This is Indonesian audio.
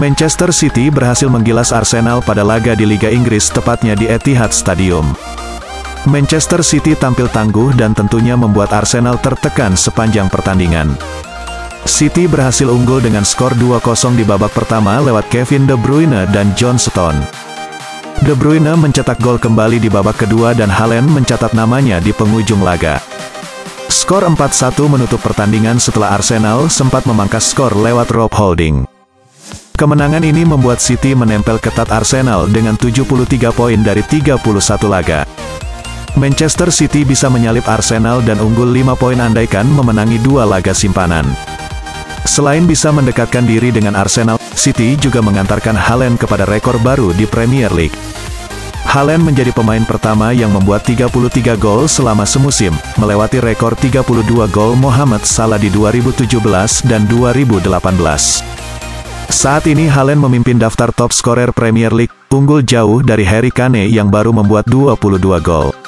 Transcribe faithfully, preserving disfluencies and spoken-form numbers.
Manchester City berhasil menggilas Arsenal pada laga di Liga Inggris, tepatnya di Etihad Stadium. Manchester City tampil tangguh dan tentunya membuat Arsenal tertekan sepanjang pertandingan. City berhasil unggul dengan skor dua kosong di babak pertama lewat Kevin De Bruyne dan John Stones. De Bruyne mencetak gol kembali di babak kedua dan Haaland mencatat namanya di penghujung laga. Skor empat satu menutup pertandingan setelah Arsenal sempat memangkas skor lewat Rob Holding. Kemenangan ini membuat City menempel ketat Arsenal dengan tujuh puluh tiga poin dari tiga puluh satu laga. Manchester City bisa menyalip Arsenal dan unggul lima poin andaikan memenangi dua laga simpanan. Selain bisa mendekatkan diri dengan Arsenal, City juga mengantarkan Haaland kepada rekor baru di Premier League. Haaland menjadi pemain pertama yang membuat tiga puluh tiga gol selama semusim, melewati rekor tiga puluh dua gol Mohamed Salah di dua ribu tujuh belas dan dua ribu delapan belas. Saat ini Haaland memimpin daftar top skorer Premier League, unggul jauh dari Harry Kane yang baru membuat dua puluh dua gol.